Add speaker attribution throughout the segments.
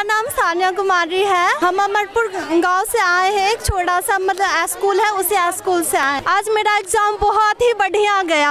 Speaker 1: नाम सानिया कुमारी है। हम अमरपुर गांव से आए हैं। एक छोटा सा मतलब स्कूल है, उसी स्कूल से आए। आज मेरा एग्जाम बहुत ही बढ़िया गया।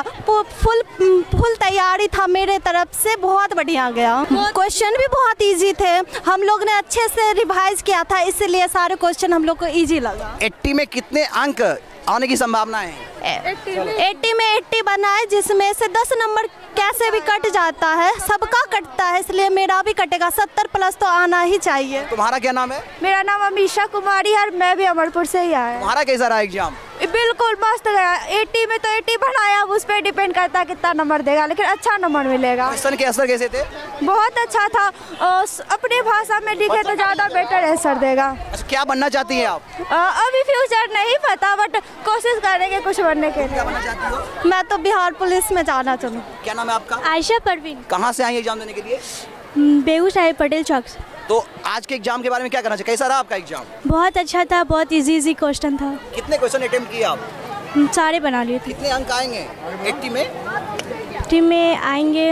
Speaker 1: फुल तैयारी था मेरे तरफ से, बहुत बढ़िया गया। क्वेश्चन भी बहुत इजी थे। हम लोग ने अच्छे से रिवाइज किया था, इसीलिए सारे क्वेश्चन हम लोग को इजी लगा।
Speaker 2: 80 में कितने अंक आने की संभावना है?
Speaker 1: 80 में 80 बनाए, जिसमें से 10 नंबर कैसे भी कट जाता है, सबका कटता है, इसलिए मेरा भी कटेगा। 70 प्लस तो आना ही चाहिए।
Speaker 2: तुम्हारा क्या नाम है?
Speaker 1: मेरा नाम अमीशा कुमारी है और मैं भी अमरपुर से ही आया।
Speaker 2: तुम्हारा कैसा रहा एग्जाम?
Speaker 1: बिल्कुल मस्त गया। 80 में तो 80 बनाया, अब उस पर डिपेंड करता है कितना नंबर देगा, लेकिन अच्छा नंबर मिलेगा।
Speaker 2: क्वेश्चन के आंसर कैसे थे?
Speaker 1: बहुत अच्छा था। अपनी भाषा में लिखे तो ज़्यादा बेटर आंसर देगा।
Speaker 2: अच्छा, क्या बनना चाहती हैं आप?
Speaker 1: अभी फ्यूचर नहीं पता, बट कोशिश करेंगे कुछ बनने के लिए।
Speaker 2: क्या बनना चाहती हो?
Speaker 1: मैं तो बिहार पुलिस में जाना चाहूँ।
Speaker 2: क्या नाम है आपका?
Speaker 1: आयशा परवीन।
Speaker 2: कहाँ से आई एग्जाम देने के लिए?
Speaker 1: बेगूसराय पटेल चौक से।
Speaker 2: तो आज के एग्जाम के बारे में क्या कहना चाहिए? कैसा रहा आपका एग्जाम?
Speaker 1: बहुत अच्छा था, बहुत इजी क्वेश्चन था।
Speaker 2: कितने क्वेश्चन अटेम्प्ट किए आप?
Speaker 1: सारे बना लिए थे।
Speaker 2: कितने अंक आएंगे 80 में?
Speaker 1: 80 में आएंगे,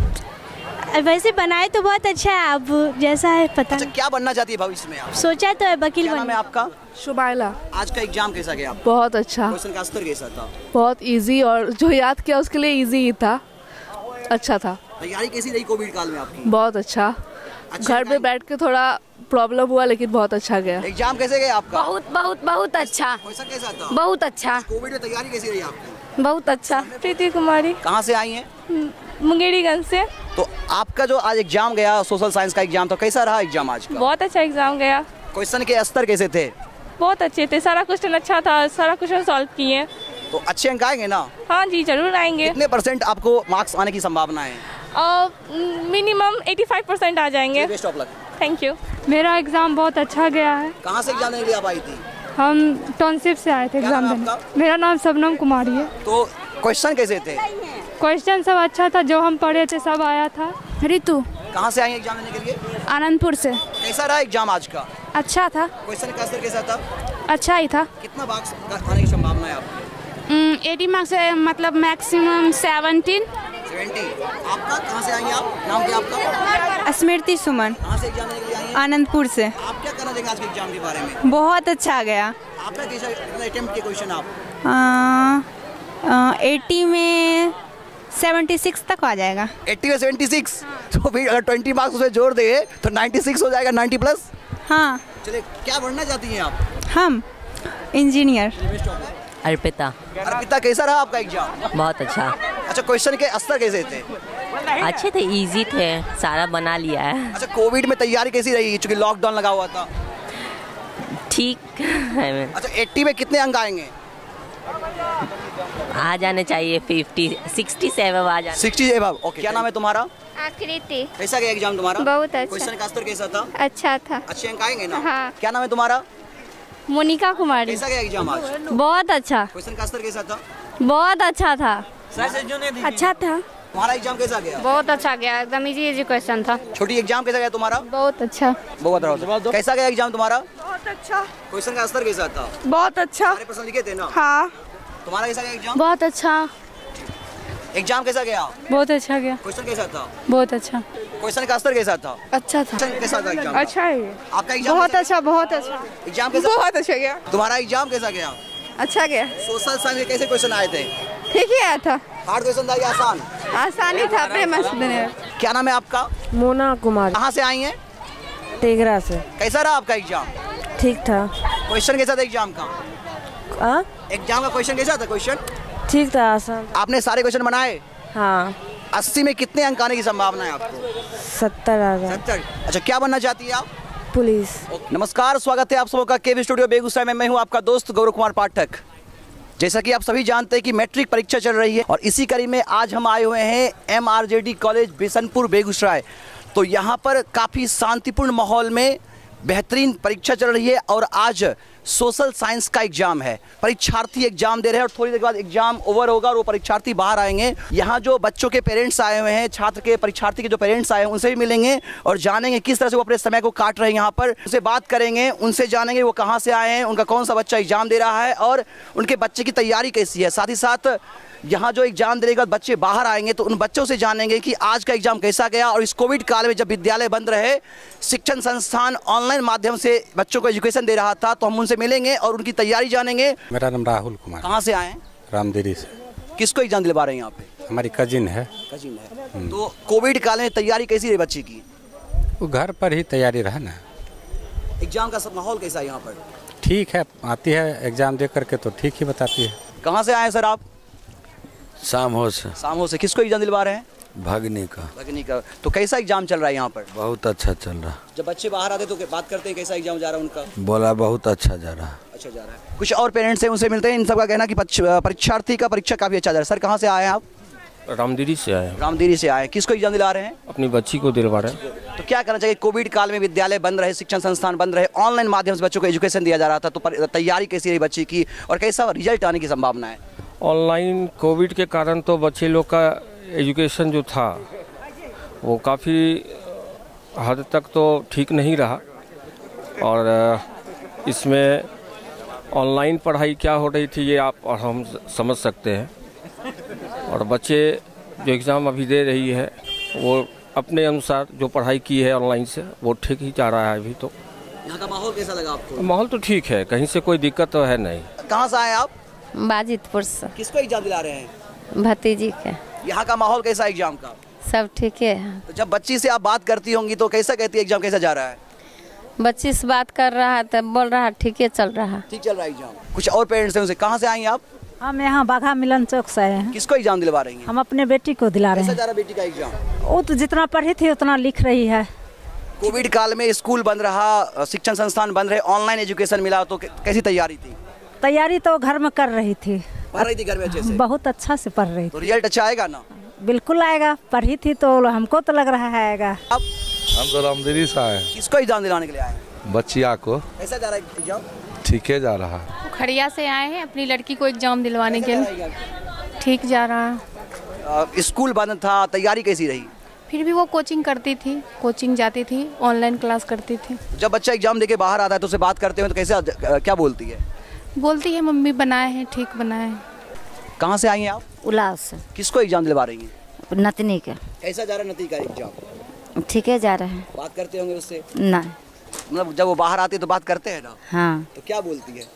Speaker 1: वैसे बनाए तो बहुत अच्छा है, अब जैसा है पता।
Speaker 2: अच्छा, क्या बनना चाहती है भविष्य में आप?
Speaker 1: सोचा तो है वकील
Speaker 2: क्या नाम है आपका?
Speaker 3: शुबाइला।
Speaker 2: आज का एग्जाम कैसा गया?
Speaker 3: बहुत अच्छा।
Speaker 2: क्वेश्चन का आंसर कैसा था?
Speaker 3: बहुत इजी, और जो याद किया उसके लिए इजी ही था। अच्छा था।
Speaker 2: तैयारी कैसी रही कोविड काल में आपकी?
Speaker 3: बहुत अच्छा। घर पे बैठ के थोड़ा प्रॉब्लम हुआ, लेकिन बहुत अच्छा गया।
Speaker 2: एग्जाम कैसे गया आपका?
Speaker 4: बहुत अच्छा।
Speaker 2: क्वेश्चन कैसा था?
Speaker 4: बहुत अच्छा।
Speaker 2: कोविड में तैयारी कैसी रही आपकी?
Speaker 4: बहुत अच्छा।
Speaker 1: प्रीति कुमारी।
Speaker 2: कहाँ से आई हैं?
Speaker 1: मुंगेरीगंज से।
Speaker 2: तो आपका जो आज एग्जाम गया, सोशल साइंस का एग्जाम, तो कैसा रहा एग्जाम आज का?
Speaker 1: बहुत अच्छा एग्जाम गया।
Speaker 2: क्वेश्चन के स्तर कैसे थे?
Speaker 1: बहुत अच्छे थे, सारा क्वेश्चन अच्छा था, सारा क्वेश्चन सॉल्व किए।
Speaker 2: तो अच्छे अंक आएंगे ना?
Speaker 1: हाँ जी, जरूर आएंगे।
Speaker 2: कितने % आपको मार्क्स आने की संभावना है?
Speaker 1: मिनिमम 85% आ जाएंगे।
Speaker 2: Best of luck.
Speaker 1: Thank you. मेरा एग्जाम बहुत अच्छा गया है।
Speaker 2: कहाँ से एग्जाम देने के लिए आप आई थी?
Speaker 1: हम टाउनशिप से आए थे एग्जाम देने। मेरा नाम शबनम कुमारी है।
Speaker 2: तो क्वेश्चन कैसे थे?
Speaker 1: क्वेश्चन सब अच्छा था, जो हम पढ़े थे सब आया था।
Speaker 4: ऋतु।
Speaker 2: कहाँ से आई एग्जाम देने के लिए?
Speaker 4: आनंदपुर से।
Speaker 2: कैसा रहा एग्जाम आज का?
Speaker 4: अच्छा था।
Speaker 2: क्वेश्चन का आंसर कैसा था?
Speaker 4: अच्छा ही था।
Speaker 2: कितना मार्क्स आने की संभावना है आपकी?
Speaker 4: 80 मार्क्स है, मतलब मैक्सिमम 17।
Speaker 2: 70। आपका कहाँ से आई हैं आप? नाम क्या आपका?
Speaker 5: स्मृति सुमन।
Speaker 2: कहाँ से एग्जाम देने के लिए आई हैं?
Speaker 5: आनंदपुर से।
Speaker 2: आप क्या कहना चाहेंगे आज के एग्जाम के बारे में?
Speaker 5: बहुत अच्छा गया।
Speaker 2: आपका कैसा अटेम्प्ट किए क्वेश्चन आप?
Speaker 5: 80 में 76 तक आ जाएगा।
Speaker 2: 80 में 76? तो फिर अगर 20 मार्क्स उसमें जोड़ देंगे तो 96 हो जाएगा, 90 प्लस।
Speaker 5: हाँ।
Speaker 2: चलिए, क्या बनना चाहती हैं आप?
Speaker 5: हम इंजीनियर।
Speaker 6: अर्पिता।
Speaker 2: अर्पिता, कैसा रहा आपका एग्जाम?
Speaker 6: बहुत अच्छा।
Speaker 2: अच्छा, क्वेश्चन के स्तर कैसे थे?
Speaker 6: अच्छे थे, इजी थे, सारा बना लिया है।
Speaker 2: अच्छा, कोविड में तैयारी कैसी रही, चूंकि लॉकडाउन लगा हुआ था?
Speaker 6: ठीक है।
Speaker 2: अच्छा, 80 में कितने अंक आएंगे?
Speaker 6: आ जाने चाहिए 50, 67 आ जाने।
Speaker 2: 67। ओके। क्या नाम है तुम्हारा?
Speaker 1: आकृति।
Speaker 2: कैसा गया एग्जाम तुम्हारा?
Speaker 1: बहुत अच्छा।
Speaker 2: क्वेश्चन का स्तर कैसा था?
Speaker 1: अच्छा था।
Speaker 2: अच्छे अंक आएंगे ना?
Speaker 1: हाँ।
Speaker 2: क्या नाम है तुम्हारा?
Speaker 1: मोनिका कुमारी।
Speaker 2: कैसा गया एग्जाम आज?
Speaker 1: बहुत अच्छा।
Speaker 2: क्वेश्चन का स्तर कैसा था?
Speaker 1: बहुत अच्छा था। अच्छा था।
Speaker 2: तुम्हारा एग्जाम कैसा गया?
Speaker 4: बहुत अच्छा गया, एकदम इजी क्वेश्चन था।
Speaker 2: छोटी एग्जाम कैसा गया तुम्हारा?
Speaker 1: बहुत अच्छा।
Speaker 2: बहुत रहा। कैसा गया एग्जाम तुम्हारा?
Speaker 1: बहुत अच्छा।
Speaker 2: क्वेश्चन का स्तर कैसा था?
Speaker 1: बहुत अच्छा।
Speaker 2: सारे प्रश्न लिखे थे ना?
Speaker 1: हाँ।
Speaker 2: तुम्हारा कैसा गया एग्जाम?
Speaker 1: बहुत अच्छा।
Speaker 2: एग्जाम कैसा गया?
Speaker 1: बहुत अच्छा गया।
Speaker 2: क्वेश्चन कैसा था?
Speaker 1: बहुत अच्छा।
Speaker 2: क्वेश्चन का स्तर कैसा था?
Speaker 1: अच्छा था।
Speaker 2: क्वेश्चन कैसा था एग्जाम?
Speaker 1: अच्छा है।
Speaker 2: आपका एग्जाम
Speaker 1: बहुत अच्छा, बहुत अच्छा।
Speaker 2: एग्जाम कैसा?
Speaker 1: बहुत अच्छा गया।
Speaker 2: तुम्हारा एग्जाम कैसा गया?
Speaker 1: अच्छा गया।
Speaker 2: सोशल साइंस के कैसे क्वेश्चन आए थे?
Speaker 1: ठीक ही आया था।
Speaker 2: हार्ड क्वेश्चन था या आसान?
Speaker 1: आसानी था।
Speaker 2: क्या नाम है आपका?
Speaker 3: मोना कुमारी।
Speaker 2: कहाँ से आई हैं?
Speaker 3: तेगरा से।
Speaker 2: कैसा रहा आपका एग्जाम?
Speaker 3: ठीक था।
Speaker 2: क्वेश्चन कैसा था एग्जाम का? एग्जाम का क्वेश्चन कैसा था? क्वेश्चन
Speaker 3: ठीक था, आसान।
Speaker 2: आपने सारे क्वेश्चन बनाए?
Speaker 3: हाँ।
Speaker 2: 80 में कितने अंक आने की संभावना है आपको?
Speaker 3: 70 आ गया।
Speaker 2: 70। अच्छा, क्या बनना चाहती है आप?
Speaker 3: पुलिस।
Speaker 2: नमस्कार, स्वागत है आप सबका केवी स्टूडियो बेगूसराय में। मैं हूं आपका दोस्त गौरव कुमार पाठक। जैसा कि आप सभी जानते हैं कि मैट्रिक परीक्षा चल रही है और इसी कड़ी में आज हम आए हुए हैं MRJD कॉलेज बिशनपुर बेगूसराय। तो यहाँ पर काफ़ी शांतिपूर्ण माहौल में बेहतरीन परीक्षा चल रही है और आज सोशल साइंस का एग्जाम है। परीक्षार्थी एग्जाम दे रहे हैं और थोड़ी देर बाद एग्जाम ओवर होगा और वो परीक्षार्थी बाहर आएंगे। यहाँ जो बच्चों के पेरेंट्स आए हुए हैं, छात्र के, परीक्षार्थी के जो पेरेंट्स आए हैं उनसे भी मिलेंगे और जानेंगे किस तरह से वो अपने समय को काट रहे हैं। यहाँ पर उनसे बात करेंगे, उनसे जानेंगे वो कहाँ से आए हैं, उनका कौन सा बच्चा एग्जाम दे रहा है और उनके बच्चे की तैयारी कैसी है। साथ ही साथ यहाँ जो एग्जाम देने के बाद बच्चे बाहर आएंगे तो उन बच्चों से जानेंगे कि आज का एग्जाम कैसा गया, और इस कोविड काल में जब विद्यालय बंद रहे, शिक्षण संस्थान ऑनलाइन माध्यम से बच्चों को एजुकेशन दे रहा था, तो हम उनसे मिलेंगे और उनकी तैयारी जानेंगे।
Speaker 7: मेरा नाम राहुल कुमार।
Speaker 2: कहाँ से आए हैं?
Speaker 7: रामदेरी से।
Speaker 2: किसको एग्जाम दिलवा रहे हैं यहाँ पे?
Speaker 7: हमारी कजिन है।
Speaker 2: कजिन है। तो कोविड काल में तैयारी कैसी रही बच्ची की?
Speaker 7: वो घर पर ही तैयारी रहा ना।
Speaker 2: एग्जाम का सब माहौल कैसा है यहाँ पर?
Speaker 7: ठीक है, आती है एग्जाम दे करके तो ठीक ही बताती है।
Speaker 2: कहाँ से आए सर आप?
Speaker 8: सामहो से।
Speaker 2: सामहो से। किसको एग्जाम दिलवा रहे हैं?
Speaker 8: भगनी का।
Speaker 2: भगनी का। तो कैसा एग्जाम चल रहा है यहाँ पर?
Speaker 8: बहुत अच्छा चल रहा।
Speaker 2: जब बच्चे बाहर आते तो बात करते हैं कैसा एग्जाम जा रहा है उनका?
Speaker 8: बोला बहुत अच्छा जा रहा।
Speaker 2: अच्छा जा रहा है। कुछ और पेरेंट्स हैं, उनसे मिलते हैं। इन सबका कहना कि परीक्षार्थी का परीक्षा काफ़ी अच्छा जा रहा है। सर कहाँ से आए हैं आप?
Speaker 9: रामदेरी से आए।
Speaker 2: रामदेरी से आए। किसको एग्जाम दिला रहे हैं?
Speaker 9: अपनी बच्ची को दिलवा रहे हैं।
Speaker 2: तो क्या करना चाहिए? कोविड काल में विद्यालय बंद रहे, शिक्षण संस्थान बंद रहे, ऑनलाइन माध्यम से बच्चों को एजुकेशन दिया जा रहा था, तो तैयारी कैसी रही बच्ची की और कैसा रिजल्ट आने की संभावना है?
Speaker 9: ऑनलाइन कोविड के कारण तो बच्चे लोग का एजुकेशन जो था वो काफ़ी हद तक तो ठीक नहीं रहा, और इसमें ऑनलाइन पढ़ाई क्या हो रही थी ये आप और हम समझ सकते हैं। और बच्चे जो एग्ज़ाम अभी दे रही है वो अपने अनुसार जो पढ़ाई की है ऑनलाइन से वो ठीक ही जा रहा है अभी। तो
Speaker 2: यहाँ का माहौल कैसा लगा आपको?
Speaker 9: माहौल तो ठीक है, कहीं से कोई दिक्कत तो है नहीं।
Speaker 2: कहाँ से आए आप?
Speaker 5: बाजितपुर से।
Speaker 2: किसको एग्जाम दिला रहे हैं?
Speaker 5: भतीजी के।
Speaker 2: यहाँ का माहौल कैसा है एग्जाम का?
Speaker 5: सब ठीक है।
Speaker 2: तो जब बच्ची से आप बात करती होंगी तो कैसा कहती है एग्जाम कैसा जा रहा है?
Speaker 5: बच्ची से बात कर रहा है तो बोल रहा है ठीक है चल रहा है।
Speaker 2: ठीक चल रहा है एग्जाम। कुछ और पेरेंट्स हैं, उनसे कहाँ से आएंगे आप?
Speaker 10: हम यहाँ बाघा मिलन चौक से आए हैं।
Speaker 2: किसको एग्जाम दिलवा रही हैं?
Speaker 10: हम अपने बेटी को दिला रहे हैं।
Speaker 2: कैसा जा रहा है बेटी का एग्जाम?
Speaker 10: वो तो जितना पढ़ी थी उतना लिख रही है।
Speaker 2: कोविड काल में स्कूल बंद रहा, शिक्षण संस्थान बंद रहे, ऑनलाइन एजुकेशन मिला, तो कैसी तैयारी थी?
Speaker 10: तैयारी तो घर में कर रही थी।
Speaker 2: पढ़ रही थी घर में अच्छे से?
Speaker 10: बहुत अच्छा से पढ़ रही थी।
Speaker 2: तो रिजल्ट अच्छा आएगा ना?
Speaker 10: बिल्कुल आएगा। पढ़ी थी तो हमको तो लग रहा है आएगा।
Speaker 2: अब
Speaker 8: हम तो रामदेरी से आए।
Speaker 2: किसको एग्जाम दिलाने के लिए आए?
Speaker 8: बच्चिया को।
Speaker 2: कैसा जा रहा है एग्जाम?
Speaker 8: ठीक है जा रहा।
Speaker 4: खड़िया से आए हैं अपनी लड़की को एग्जाम दिलवाने के लिए। ठीक जा रहा है।
Speaker 2: स्कूल बंद था, तैयारी कैसी रही?
Speaker 4: फिर भी वो कोचिंग करती थी, कोचिंग जाती थी, ऑनलाइन क्लास करती थी।
Speaker 2: जब बच्चा एग्जाम देके बाहर आता है तो उससे बात करते हैं तो कैसे क्या बोलती है?
Speaker 4: बोलती है मम्मी बनाए हैं, ठीक बनाए हैं।
Speaker 2: कहाँ से आई हैं आप?
Speaker 5: उलाव से।
Speaker 2: किसको एग्जाम दिलवा रही हैं?
Speaker 5: नतनी के।
Speaker 2: कैसा जा रहा है नती का एग्जाम?
Speaker 5: ठीक है जा रहा है।
Speaker 2: बात करते होंगे उससे?
Speaker 5: ना।
Speaker 2: मतलब जब वो बाहर आती है तो बात करते हैं ना?
Speaker 5: हाँ।
Speaker 2: तो क्या बोलती है?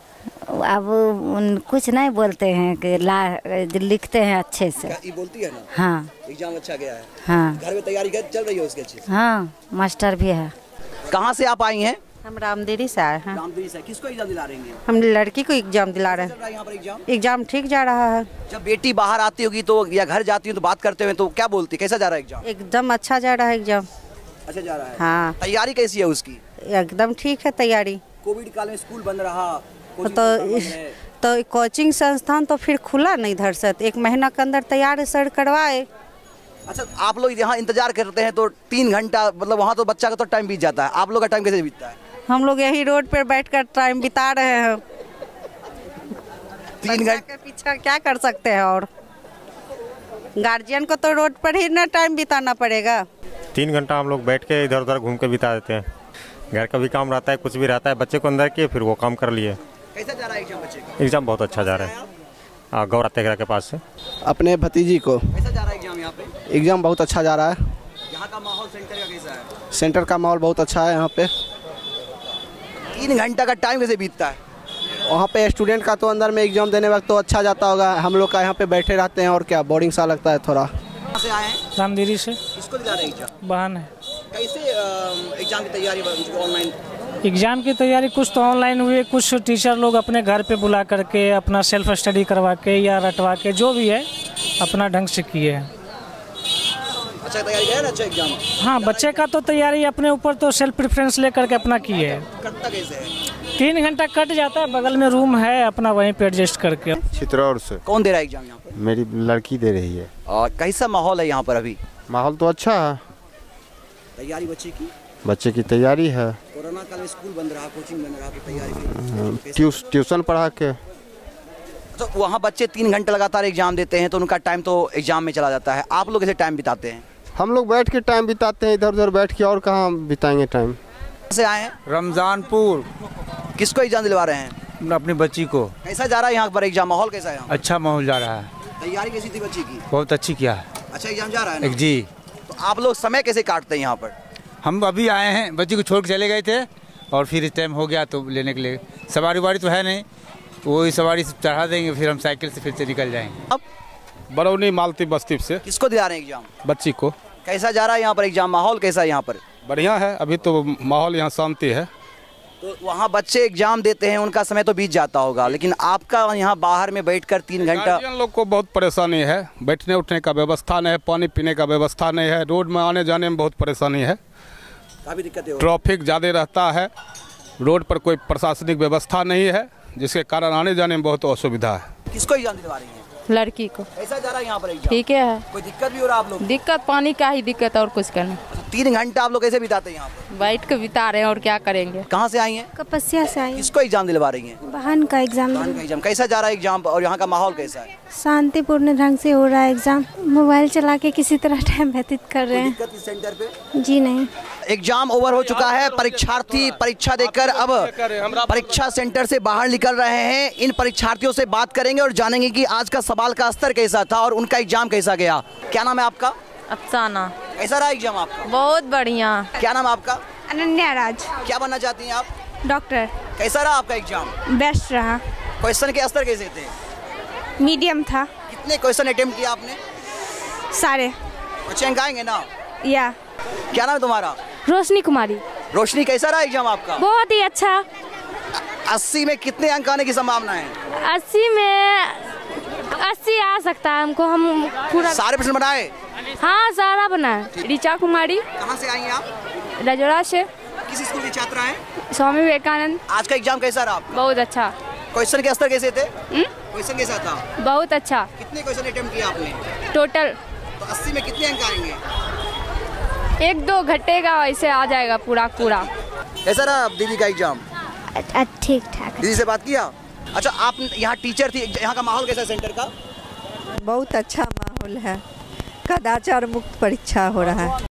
Speaker 5: अब कुछ नहीं बोलते हैं कि लिखते हैं अच्छे से।
Speaker 2: ये बोलती है ना?
Speaker 5: हाँ।
Speaker 2: एग्जाम अच्छा गया है?
Speaker 5: हाँ।
Speaker 2: घर में तैयारी चल रही है उसके अच्छे से?
Speaker 5: हाँ, मास्टर भी है।
Speaker 2: कहाँ से आप आई हैं?
Speaker 11: हम रामदेरी से आए हैं।
Speaker 2: रामदेरी से। किसको एग्जाम दिला रही हैं?
Speaker 11: हम लड़की को एग्जाम दिला रहे हैं।
Speaker 2: यहाँ पर एग्जाम?
Speaker 11: एग्जाम ठीक जा रहा है।
Speaker 2: जब बेटी बाहर आती होगी तो या घर जाती है तो बात करते हुए तो क्या बोलती? कैसा जा रहा है एग्जाम?
Speaker 11: एकदम अच्छा जा रहा है एग्जाम।
Speaker 2: अच्छा जा रहा है?
Speaker 11: हाँ।
Speaker 2: तैयारी कैसी है उसकी?
Speaker 11: एकदम ठीक है तैयारी।
Speaker 2: कोविड काल में स्कूल बंद रहा,
Speaker 11: तो कोचिंग संस्थान तो फिर खुला नहीं इधर से, 1 महीना के अंदर तैयार सर करवाए।
Speaker 2: अच्छा आप लोग यहाँ इंतजार करते हैं तो 3 घंटा, मतलब वहाँ तो बच्चा का तो टाइम बीत जाता है, आप लोग का टाइम कैसे बीतता है?
Speaker 11: हम लोग यही रोड पर बैठकर टाइम बिता रहे हैं।
Speaker 2: 3 घंटे
Speaker 11: के पीछे क्या कर सकते हैं, और गार्जियन को तो रोड पर ही ना टाइम बिताना पड़ेगा।
Speaker 12: 3 घंटा हम लोग बैठ के इधर उधर घूम के बिता देते हैं। घर का भी काम रहता है, कुछ भी रहता है, बच्चे को अंदर किए फिर वो काम कर लिए।
Speaker 2: कैसा जा रहा है एग्जाम बच्चे का?
Speaker 12: एग्जाम बहुत अच्छा जा रहा है। गौरा तेगरा के पास से।
Speaker 13: अपने भतीजी को।
Speaker 2: कैसा जा रहा है एग्जाम यहाँ पे?
Speaker 13: एग्जाम बहुत अच्छा जा रहा है।
Speaker 2: यहाँ का माहौल सेंटर का कैसा है?
Speaker 13: सेंटर का माहौल बहुत अच्छा है यहाँ पे।
Speaker 2: 3 घंटा का टाइम कैसे बीतता है?
Speaker 13: वहाँ पे स्टूडेंट का तो अंदर में एग्जाम देने वक्त तो अच्छा जाता होगा, हम लोग का यहाँ पे बैठे रहते हैं और क्या बोरिंग सा लगता है थोड़ा।
Speaker 2: कहाँ से आए हैं?
Speaker 14: रामदेरी से।
Speaker 2: किसको दिला रहे हैं एग्जाम?
Speaker 14: बहन है।
Speaker 2: कैसे एग्जाम की तैयारी ऑनलाइन?
Speaker 14: एग्जाम की तैयारी कुछ तो ऑनलाइन हुए, कुछ टीचर लोग अपने घर पे बुला करके अपना सेल्फ स्टडी करवा के या रटवा के जो भी है अपना ढंग से किए हैं।
Speaker 2: अच्छा तैयारी है ना? अच्छा एग्जाम?
Speaker 14: हाँ, बच्चे का तो तैयारी अपने ऊपर तो सेल्फ प्रेफरेंस ले करके अपना किए है।
Speaker 2: कटता कैसे है?
Speaker 14: 3 घंटा कट जाता है, बगल में रूम है अपना, वहीं पे एडजस्ट करके।
Speaker 15: चित्रौड़ से।
Speaker 2: कौन दे रहा है एग्जाम यहाँ पर?
Speaker 15: मेरी लड़की दे रही है।
Speaker 2: और कैसा माहौल है यहाँ पर अभी?
Speaker 15: माहौल तो अच्छा है।
Speaker 2: तैयारी बच्चे की?
Speaker 15: बच्चे की तैयारी है।
Speaker 2: कोरोना काल में स्कूल बंद रहा, कोचिंग बंद रहा, तो तैयारी
Speaker 15: ट्यूशन पढ़ा के।
Speaker 2: तो वहाँ बच्चे 3 घंटे लगातार एग्जाम देते हैं तो उनका टाइम तो एग्जाम में चला जाता है। आप लोग कैसे टाइम बिताते हैं?
Speaker 15: हम लोग बैठ के टाइम बिताते हैं, इधर उधर बैठ के, और कहाँ बिताएंगे टाइम।
Speaker 2: से आए हैं?
Speaker 8: रमजानपुर।
Speaker 2: किसको एग्जाम दिलवा रहे हैं?
Speaker 8: अपनी बच्ची को।
Speaker 2: कैसा जा रहा है यहाँ पर एग्जाम? माहौल कैसा है?
Speaker 8: अच्छा माहौल जा रहा है।
Speaker 2: तैयारी कैसी थी बच्ची की?
Speaker 16: बहुत अच्छी किया है।
Speaker 2: अच्छा एग्जाम जा रहा है ना?
Speaker 16: जी।
Speaker 2: तो आप लोग समय कैसे काटते हैं यहाँ पर?
Speaker 16: हम अभी आए हैं, बच्ची को छोड़ के चले गए थे और फिर इस टाइम हो गया तो लेने के लिए। सवारी वारी तो है नहीं, वो सवारी से चढ़ा देंगे, फिर हम साइकिल से फिर से निकल जाएंगे।
Speaker 2: अब
Speaker 17: बरौनी मालती बस्ती से।
Speaker 2: किसको दिला रहे हैं एग्जाम?
Speaker 17: बच्ची को।
Speaker 2: कैसा जा रहा है यहाँ पर एग्जाम? माहौल कैसा है यहाँ पर?
Speaker 17: बढ़िया है, अभी तो माहौल यहाँ शांति है।
Speaker 2: तो वहाँ बच्चे एग्जाम देते हैं, उनका समय तो बीत जाता होगा, लेकिन आपका यहाँ बाहर में बैठकर 3 घंटा।
Speaker 17: गार्जियन लोग को बहुत परेशानी है, बैठने उठने का व्यवस्था नहीं है, पानी पीने का व्यवस्था नहीं है, रोड में आने जाने में बहुत परेशानी है,
Speaker 2: काफी दिक्कतें हो।
Speaker 17: ट्रैफिक ज़्यादा रहता है, रोड पर कोई प्रशासनिक व्यवस्था नहीं है, जिसके कारण आने जाने में बहुत असुविधा है।
Speaker 2: किसको एग्जाम दिलवा रही हैं?
Speaker 18: लड़की को।
Speaker 2: कैसा जा रहा है यहाँ पर एग्जाम?
Speaker 18: ठीक है।
Speaker 2: कोई दिक्कत भी हो रहा है आप लोग?
Speaker 18: दिक्कत पानी का ही दिक्कत और कुछ करना।
Speaker 2: 3 घंटा आप लोग कैसे बिताते हैं यहाँ पर?
Speaker 18: बैठ के बिता रहे हैं और क्या करेंगे।
Speaker 2: कहाँ से आई हैं?
Speaker 19: कपसिया से आई।
Speaker 2: किसको एग्जाम दिलवा रही हैं?
Speaker 19: बहन का एग्जाम।
Speaker 2: बहन का एग्जाम कैसा जा रहा है एग्जाम और यहाँ का माहौल कैसा है?
Speaker 19: शांतिपूर्ण ढंग से हो रहा है एग्जाम। मोबाइल चला के किसी तरह टाइम व्यतीत कर रहे हैं।
Speaker 2: दिक्कत इस सेंटर पे?
Speaker 19: जी नहीं।
Speaker 2: एग्जाम ओवर हो चुका है, परीक्षार्थी परीक्षा देकर अब परीक्षा सेंटर से बाहर निकल रहे हैं। इन परीक्षार्थियों से बात करेंगे और जानेंगे कि आज का सवाल का स्तर कैसा था और उनका एग्जाम कैसा गया। क्या नाम है आपका?
Speaker 6: अफसाना।
Speaker 2: कैसा रहा एग्जाम आपका?
Speaker 6: बहुत बढ़िया।
Speaker 2: क्या नाम है आपका?
Speaker 19: अनन्या राज।
Speaker 2: क्या बनना चाहती हैं आप?
Speaker 19: डॉक्टर।
Speaker 2: कैसा रहा आपका एग्जाम?
Speaker 19: बेस्ट रहा।
Speaker 2: क्वेश्चन के स्तर कैसे थे?
Speaker 19: मीडियम था।
Speaker 2: कितने क्वेश्चन अटेम्प्ट किया आपने?
Speaker 19: सारे।
Speaker 2: अच्छे अंक आएंगे ना?
Speaker 19: या।
Speaker 2: क्या नाम है तुम्हारा?
Speaker 19: रोशनी कुमारी।
Speaker 2: रोशनी कैसा रहा एग्जाम आपका?
Speaker 19: बहुत ही अच्छा।
Speaker 2: 80 में कितने अंक आने की संभावना है?
Speaker 19: 80 में 80 आ सकता है हमको। हम पूरा
Speaker 2: सारे प्रश्न बनाए?
Speaker 19: हाँ सारा बनाए। ऋचा कुमारी।
Speaker 2: कहाँ से आई हैं आप?
Speaker 19: रजोड़ा से।
Speaker 2: किस स्कूल की छात्रा हैं?
Speaker 19: स्वामी विवेकानंद।
Speaker 2: आज का एग्जाम कैसा रहा आपका?
Speaker 19: बहुत अच्छा।
Speaker 2: क्वेश्चन के स्तर कैसे थे? क्वेश्चन कैसा था?
Speaker 19: बहुत अच्छा।
Speaker 2: कितने क्वेश्चन अटेम्प्ट किया आपने?
Speaker 19: टोटल
Speaker 2: तो 80 में कितने अंक आएंगे?
Speaker 19: 1-2 घटेगा, ऐसे आ जाएगा पूरा।
Speaker 2: कैसा रहा दीदी का एग्जाम?
Speaker 19: ठीक ठाक।
Speaker 2: दीदी से बात किया? अच्छा आप यहाँ टीचर थी, यहाँ का माहौल कैसा सेंटर का?
Speaker 20: बहुत अच्छा माहौल है, कदाचार मुक्त परीक्षा हो रहा है।